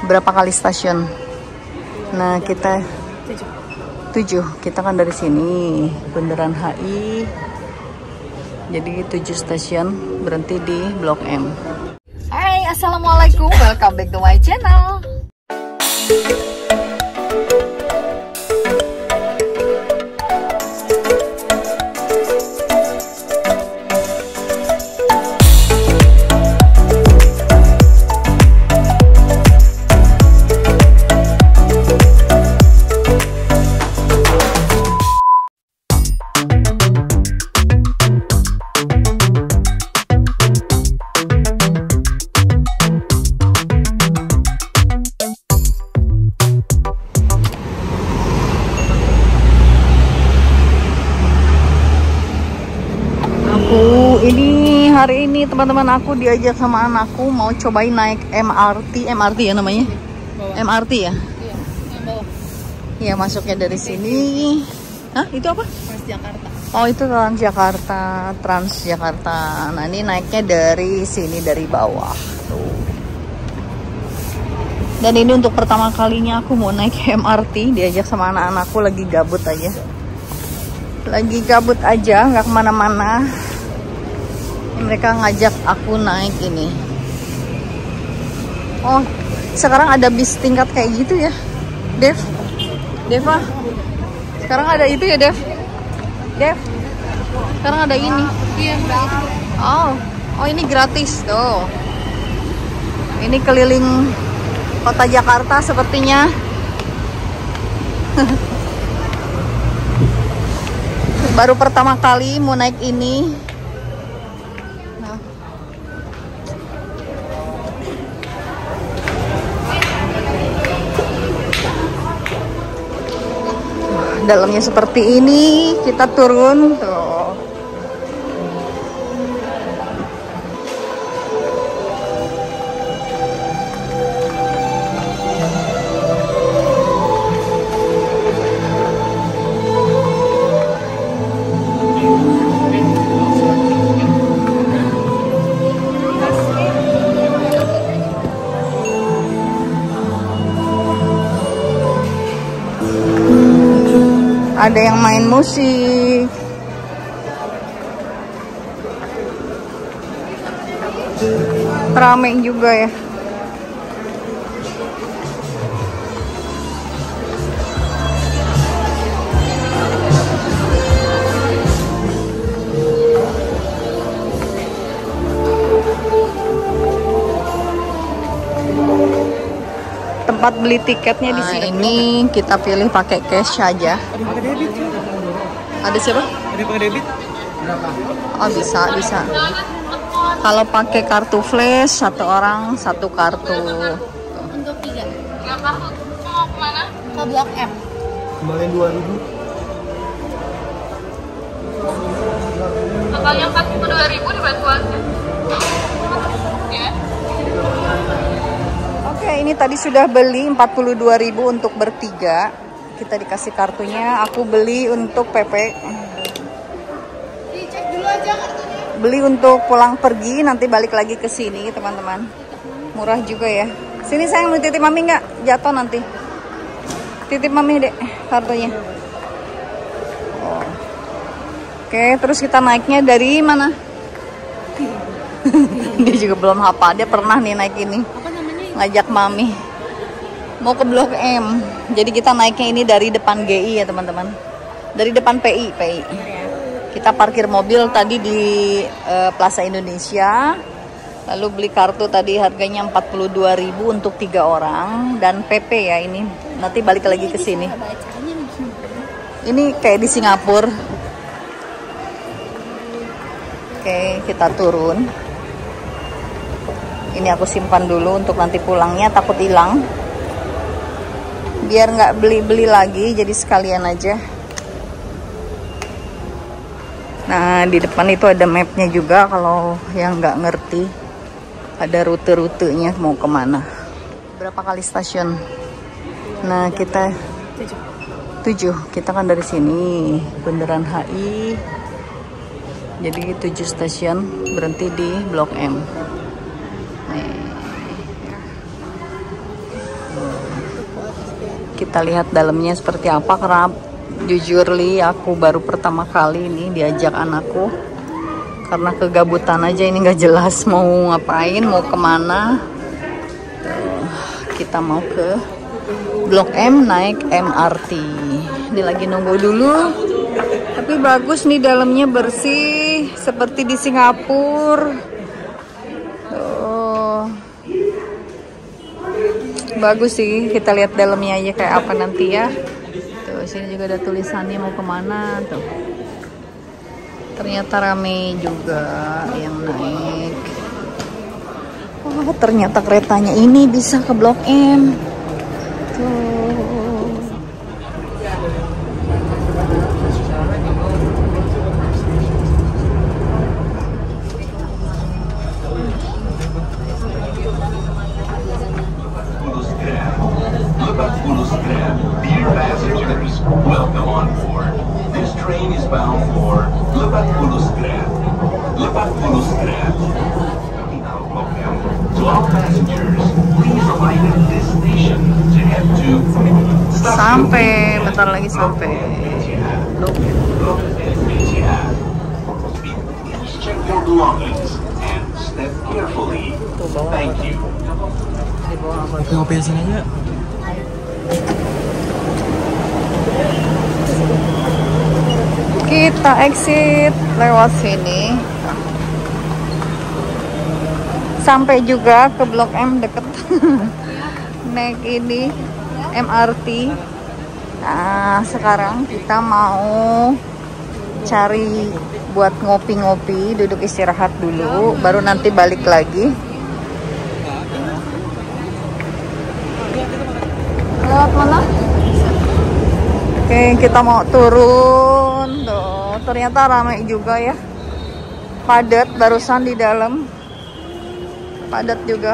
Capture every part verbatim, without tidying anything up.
berapa kali stasiun. Nah kita tujuh, kita kan dari sini Bundaran H I, jadi tujuh stasiun, berhenti di Blok M. Hai, assalamualaikum, welcome back to my channel. Ini hari ini teman-teman aku diajak sama anakku mau cobain naik M R T, M R T ya namanya, M R T ya? Iya, yang bawah. Iya, masuknya dari sini. Hah, itu apa? Transjakarta. Oh, itu Transjakarta, Transjakarta. Nah, ini naiknya dari sini, dari bawah. Tuh. Dan ini untuk pertama kalinya aku mau naik M R T, diajak sama anak-anakku, lagi gabut aja. Lagi gabut aja, nggak kemana-mana. Mereka ngajak aku naik ini. Oh, sekarang ada bis tingkat kayak gitu ya, Dev? Deva? Sekarang ada itu ya, Dev? Dev? Sekarang ada ini? Iya. Oh, oh ini gratis tuh. Ini keliling kota Jakarta sepertinya. Baru pertama kali mau naik ini. Dalamnya seperti ini, kita turun tuh. Ada yang main musik. Rame juga ya. Tempat beli tiketnya di sini. Nah, ini kita pilih pakai cash aja. Ada pakai debit. Ada siapa? Ada pakai debit. Berapa? Oh, bisa, bisa. Kalau pakai kartu flash satu orang satu kartu. Untuk tiga. Tiga kartu. Mau kemana? Ke Blok M. Kembaliin dua ribu. Kalau yang empat puluh dua ribu dibantu aja. Ya. Oke, ini tadi sudah beli empat puluh dua ribu untuk bertiga. Kita dikasih kartunya, aku beli untuk P P. Dicek dulu aja kartunya. Beli untuk pulang pergi, nanti balik lagi ke sini, teman-teman. Murah juga ya. Sini sayang, mau titip mami nggak? Jatuh nanti. Titip mami dek kartunya. Oh. Oke, terus kita naiknya dari mana? Dia juga belum hafal, dia pernah nih naik ini. Ngajak mami mau ke Blok M, jadi kita naiknya ini dari depan G I ya teman-teman, dari depan P I P I. Kita parkir mobil tadi di uh, Plaza Indonesia, lalu beli kartu tadi harganya empat puluh dua ribu untuk tiga orang dan P P ya. Ini nanti balik lagi ke sini. Ini kayak di Singapura. Oke, kita turun. Ini aku simpan dulu untuk nanti pulangnya, takut hilang. Biar nggak beli-beli lagi, jadi sekalian aja. Nah, di depan itu ada mapnya juga kalau yang nggak ngerti. Ada rute-rutenya mau kemana. Berapa kali stasiun? Nah, kita tujuh. Kita kan dari sini Bundaran H I. Jadi tujuh stasiun, berhenti di Blok M. Nih. Kita lihat dalamnya seperti apa, karena jujur Li, aku baru pertama kali ini diajak anakku. Karena kegabutan aja, ini nggak jelas mau ngapain, mau kemana. Tuh, kita mau ke Blok M naik M R T. Ini lagi nunggu dulu. Tapi bagus nih, dalamnya bersih seperti di Singapura. Tuh. Bagus sih, kita lihat dalamnya aja kayak apa nanti ya. Tuh, sini juga ada tulisannya mau kemana tuh. Ternyata rame juga yang naik. Oh, ternyata keretanya ini bisa ke Blok M. Tuh. Lebak Bulus Grab, dear passengers, welcome on board. This train is bound for Lebak Bulus Grab. Lebak Bulus Grab. To all passengers, please alight at this station to head to Sampai, bentar lagi sampai. Please check your belongings and step carefully. Thank you. Ngopi di sini aja. Kita exit lewat sini. Sampai juga ke Blok M deket. Naik ini M R T. Nah, sekarang kita mau cari buat ngopi-ngopi, duduk istirahat dulu, baru nanti balik lagi. Lewat mana? Oke, kita mau turun. Tuh, ternyata ramai juga ya. Padat barusan di dalam. Padat juga.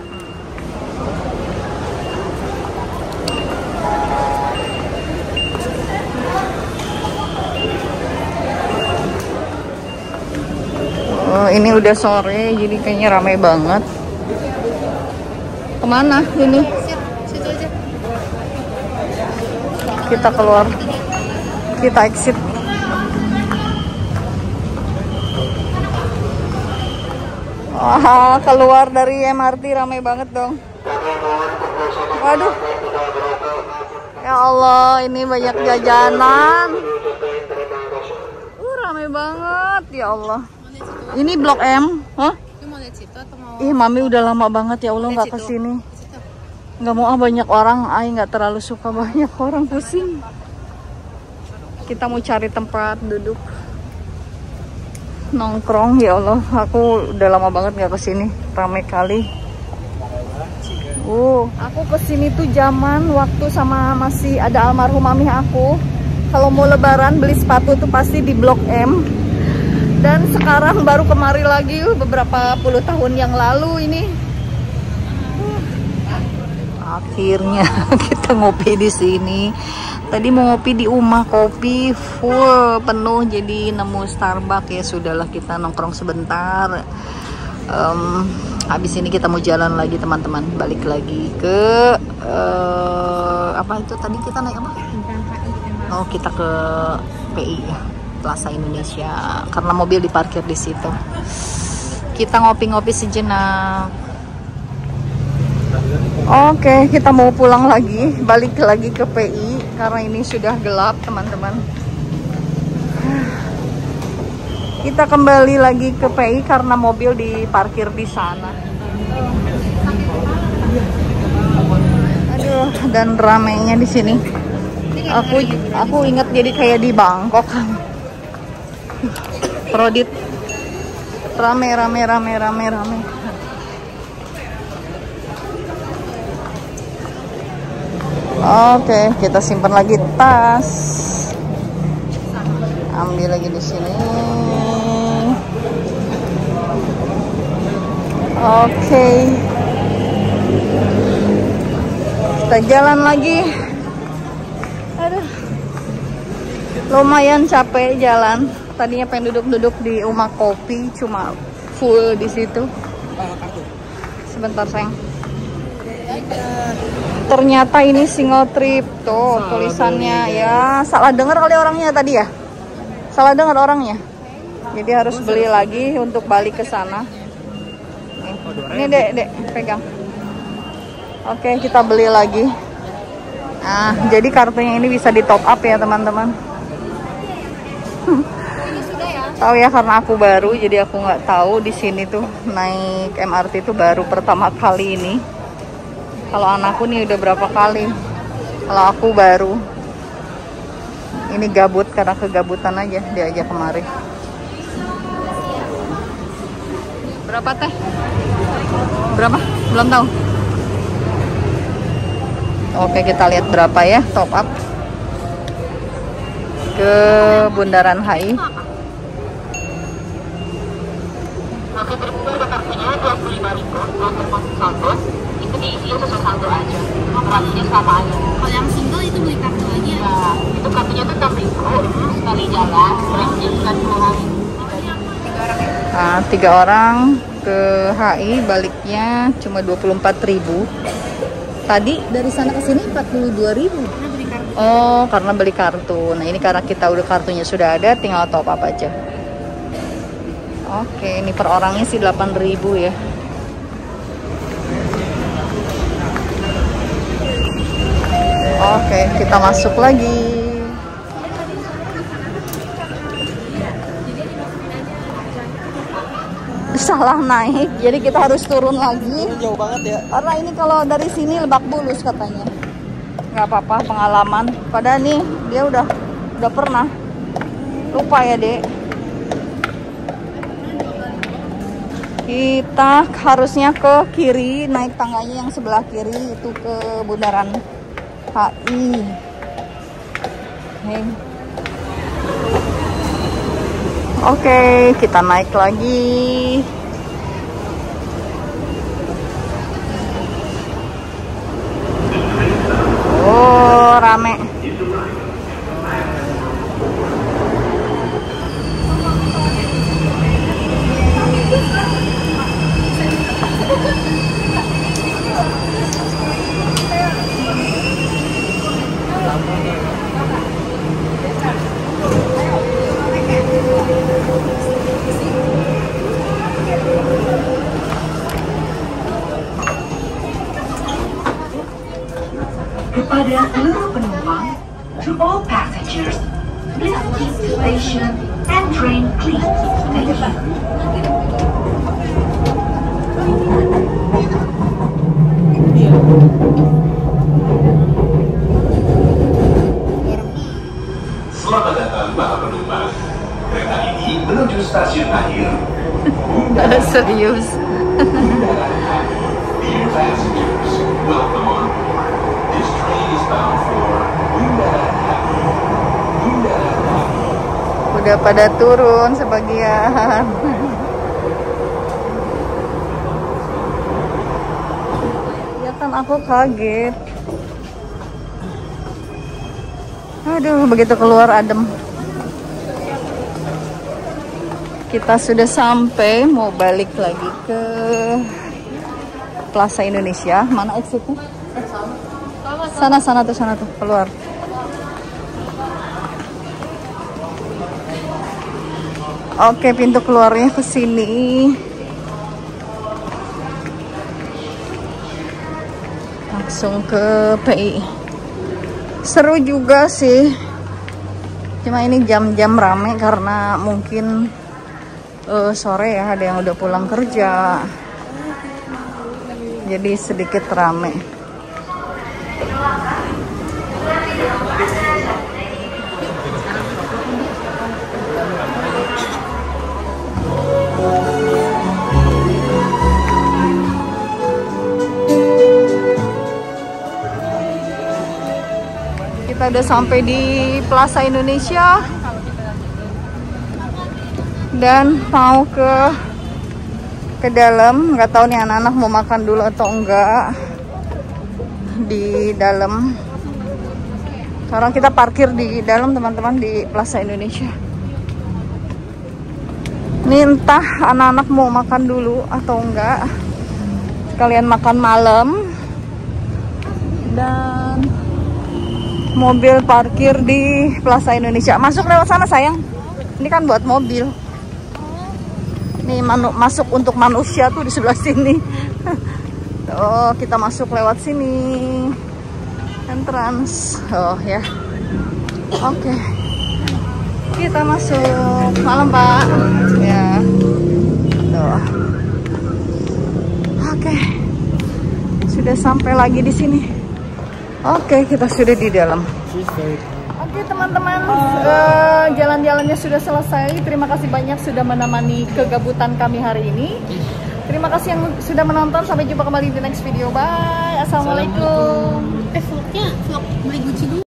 Oh, ini udah sore, jadi kayaknya ramai banget. Kemana ini? Situ aja. Kita keluar, kita exit. Wah, keluar dari M R T ramai banget dong. Waduh, ya Allah, ini banyak jajanan. Uh, ramai banget, ya Allah. Ini Blok M, hah? Lu mau lihat situ atau mau? Ih, Mami udah lama banget, ya Allah, nggak kesini. Nggak mau ah, banyak orang, Ay nggak terlalu suka banyak orang, pusing. Kita mau cari tempat duduk nongkrong, ya Allah, aku udah lama banget nggak kesini, ramai kali. Uh, aku kesini tuh zaman waktu sama masih ada almarhum mami aku. Kalau mau lebaran beli sepatu tuh pasti di Blok M. Dan sekarang baru kemari lagi beberapa puluh tahun yang lalu ini. Akhirnya kita ngopi di sini. Tadi mau ngopi di Uma Kopi full penuh, jadi nemu Starbucks, ya sudahlah kita nongkrong sebentar. Um, habis ini kita mau jalan lagi teman-teman, balik lagi ke uh, apa itu tadi kita naik apa? Oh, kita ke P I ya, Plaza Indonesia, karena mobil diparkir di situ. Kita ngopi-ngopi sejenak. Oke, kita mau pulang lagi, balik lagi ke P I karena ini sudah gelap teman-teman. Kita kembali lagi ke P I karena mobil diparkir di sana. Aduh, dan ramainya di sini. Aku aku ingat jadi kayak di Bangkok. Prodit. Rame rame rame rame rame. Oke, kita simpan lagi tas. Ambil lagi di sini. Oke. Kita jalan lagi. Aduh. Lumayan capek jalan. Tadinya pengen duduk-duduk di Uma Kopi, cuma full di situ. Sebentar, sayang. Kita ternyata ini single trip tuh salah tulisannya beli. Ya salah dengar kali orangnya tadi ya, salah dengar orangnya, jadi harus beli lagi untuk balik ke sana. Nih, ini dek dek pegang. Oke, kita beli lagi. Nah, jadi kartunya ini bisa di top up ya teman-teman. Tahu ya, karena aku baru, jadi aku nggak tahu di sini tuh naik M R T itu baru pertama kali ini. Kalau anakku nih udah berapa kali. Kalau aku baru. Ini gabut karena kegabutan aja diajak kemari. Berapa teh? Berapa? Belum tahu. Oke, kita lihat berapa ya top up ke Bundaran H I. Oke, berpikir kartunya dua puluh lima ribu untuk masuk saldo, itu diisi sesuai saldo aja. Kartunya sama aja. Kalau yang single itu beli kartu lagi ya? Nah, itu kartunya tuh enam ribu sekali jalan, berarti bukan dua hari. Nah, tiga orang ke H I baliknya cuma dua puluh empat ribu. Tadi dari sana ke sini empat puluh dua ribu. Karena beli kartu. Oh, karena beli kartu. Nah, ini karena kita udah kartunya sudah ada, tinggal top up aja. Oke, ini per orangnya sih delapan ribu ya. Oke, kita masuk lagi. Salah naik, jadi kita harus turun lagi. Jauh banget ya. Karena ini kalau dari sini Lebak Bulus katanya. Nggak apa-apa, pengalaman. Padahal nih dia udah udah pernah. Lupa ya, Dek. Kita harusnya ke kiri, naik tangganya yang sebelah kiri itu ke Bundaran H I. Hey. Oke, kita naik lagi. Oh, rame. Kepada seluruh penumpang, to all passengers, please keep the station and train clean. Thank you. Selamat datang para penumpang. Kereta ini menuju stasiun akhir. Serius. Dear passengers, welcome on board. This train is bound for Bundaran H I. Bundaran H I. Udah pada turun sebagian. Ya kan aku kaget. Aduh, begitu keluar adem. Kita sudah sampai, mau balik lagi ke Plaza Indonesia. Mana exitnya? Sana, sana tuh, sana tuh, keluar. Oke, pintu keluarnya ke sini. Langsung ke P I. Seru juga sih. Cuma ini jam-jam rame karena mungkin uh, sore ya, ada yang udah pulang kerja. Jadi sedikit rame. Kita udah sampai di Plaza Indonesia dan mau ke ke dalam. Nggak tahu nih anak-anak mau makan dulu atau enggak di dalam. Sekarang kita parkir di dalam teman-teman, di Plaza Indonesia. Ini entah anak-anak mau makan dulu atau enggak, sekalian makan malam Dan mobil parkir di Plaza Indonesia. Masuk lewat sana sayang. Ini kan buat mobil. Nih manu masuk untuk manusia tuh di sebelah sini. Oh, kita masuk lewat sini. Entrance. Oh ya. Oke. Okay. Kita masuk. Malam, Pak. Ya. Tuh. Oke. Okay. Sudah sampai lagi di sini. Oke, okay, kita sudah di dalam. Oke teman-teman, uh, jalan-jalannya sudah selesai. Terima kasih banyak sudah menemani kegabutan kami hari ini. Terima kasih yang sudah menonton. Sampai jumpa kembali di next video. Bye. Assalamualaikum. Eh, vlognya vlog beli Gucci dulu.